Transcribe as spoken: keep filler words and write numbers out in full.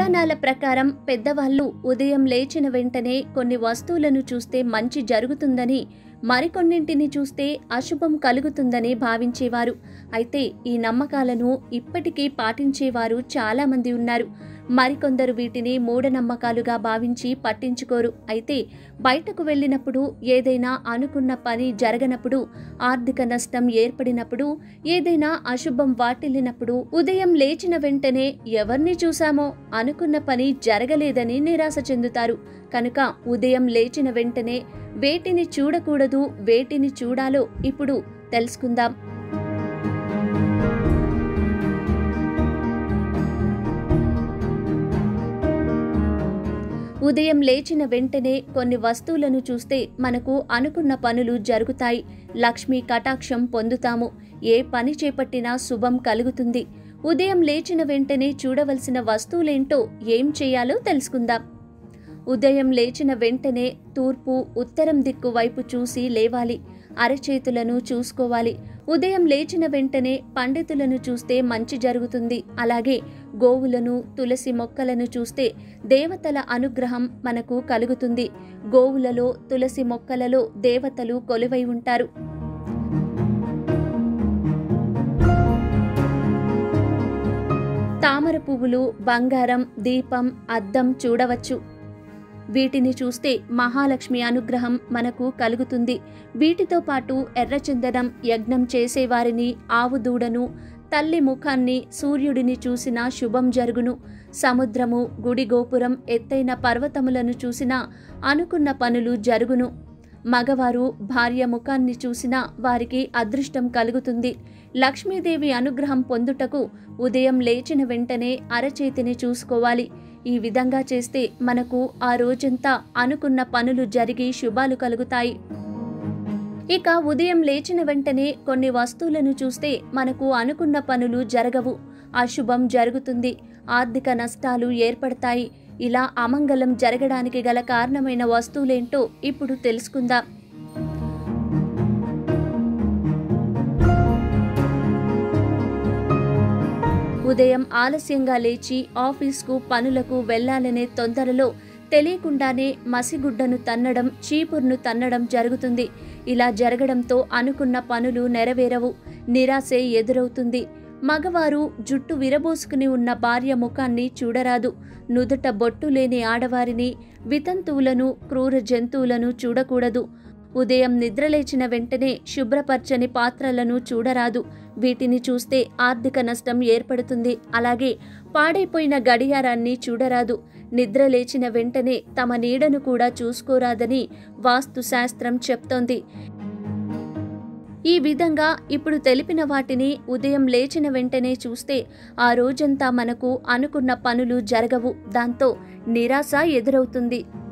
పురాణాల ప్రకారం పెద్దవాళ్ళు ఉదయం లేచిన వెంటనే కొన్ని వస్తువులను చూస్తే మంచి జరుగుతుందని, మరికొన్నింటిని చూస్తే అశుభం కలుగుతుందని భావించేవారు. అయితే ఈ నమ్మకాలను ఇప్పటికీ పాటించేవారు చాలా మంది ఉన్నారు. మరికొందరు వీటిని మూఢనమ్మకాలుగా భావించి పట్టించుకోరు. అయితే బయటకు వెళ్ళినప్పుడు, ఏదైనా అనుకున్న పని జరగనప్పుడు, ఆర్థిక నష్టం ఏర్పడినప్పుడు, ఏదైనా అశుభం వాటిల్లినప్పుడు, ఉదయం లేచిన వెంటనే ఎవర్ని చూశామో అనుకున్న పని జరగలేదని నిరాశ చెందుతారు. కనుక ఉదయం లేచిన వెంటనే వేటిని చూడకూడదు, వేటిని చూడాలో ఇప్పుడు తెలుసుకుందాం. ఉదయం లేచిన వెంటనే కొన్ని వస్తువులను చూస్తే మనకు అనుకున్న పనులు జరుగుతాయి, లక్ష్మీ కటాక్షం పొందుతాము, ఏ పని చేపట్టినా శుభం కలుగుతుంది. ఉదయం లేచిన వెంటనే చూడవలసిన వస్తువులేంటో, ఏం చేయాలో తెలుసుకుందాం. ఉదయం లేచిన వెంటనే తూర్పు, ఉత్తరం దిక్కు వైపు చూసి లేవాలి. అరచేతులను చూసుకోవాలి. ఉదయం లేచిన వెంటనే పండితులను చూస్తే మంచి జరుగుతుంది. అలాగే గోవులను, తులసి మొక్కలను చూస్తే దేవతల అనుగ్రహం మనకు కలుగుతుంది. గోవులలో, తులసి మొక్కలలో దేవతలు కొలువై ఉంటారు. తామర పువ్వులు, బంగారం, దీపం, అద్దం చూడవచ్చు. వీటిని చూస్తే మహాలక్ష్మి అనుగ్రహం మనకు కలుగుతుంది. వీటితో పాటు ఎర్రచందనం, యజ్ఞం చేసేవారిని, ఆవు దూడను, తల్లి ముఖాన్ని, సూర్యుడిని చూసినా శుభం జరుగును. సముద్రము, గుడి గోపురం, ఎత్తైన పర్వతములను చూసినా అనుకున్న పనులు జరుగును. మగవారు భార్య ముఖాన్ని చూసినా వారికి అదృష్టం కలుగుతుంది. లక్ష్మీదేవి అనుగ్రహం పొందుటకు ఉదయం లేచిన వెంటనే అరచేతిని చూసుకోవాలి. ఈ విధంగా చేస్తే మనకు ఆ రోజంతా అనుకున్న పనులు జరిగి శుభాలు కలుగుతాయి. ఇక ఉదయం లేచిన వెంటనే కొన్ని వస్తువులను చూస్తే మనకు అనుకున్న పనులు జరగవు, అశుభం జరుగుతుంది, ఆర్థిక నష్టాలు ఏర్పడతాయి. ఇలా అమంగళం జరగడానికి గల కారణమైన వస్తువులేంటో ఇప్పుడు తెలుసుకుందాం. ఉదయం ఆలస్యంగా లేచి ఆఫీస్కు, పనులకు వెళ్లాలనే తొందరలో తెలియకుండానే మసిగుడ్డను తన్నడం, చీపురును తన్నడం జరుగుతుంది. ఇలా జరగడంతో అనుకున్న పనులు నెరవేరవు, నిరాశే ఎదురవుతుంది. మగవారు జుట్టు విరబోసుకుని ఉన్న భార్య ముఖాన్ని చూడరాదు. నుదుట బొట్టు లేని ఆడవారిని, వితంతువులను, క్రూర జంతువులను చూడకూడదు. ఉదయం నిద్రలేచిన వెంటనే శుభ్రపరచని పాత్రలను చూడరాదు. వీటిని చూస్తే ఆర్థిక నష్టం ఏర్పడుతుంది. అలాగే పాడైపోయిన గడియారాన్ని చూడరాదు. నిద్ర లేచిన వెంటనే తమ నీడను కూడా చూసుకోరాదని వాస్తు శాస్త్రం చెప్తోంది. ఈ విధంగా ఇప్పుడు తెలిపిన వాటిని ఉదయం లేచిన వెంటనే చూస్తే ఆ రోజంతా మనకు అనుకున్న పనులు జరగవు. దాంతో నిరాశ ఎదురవుతుంది.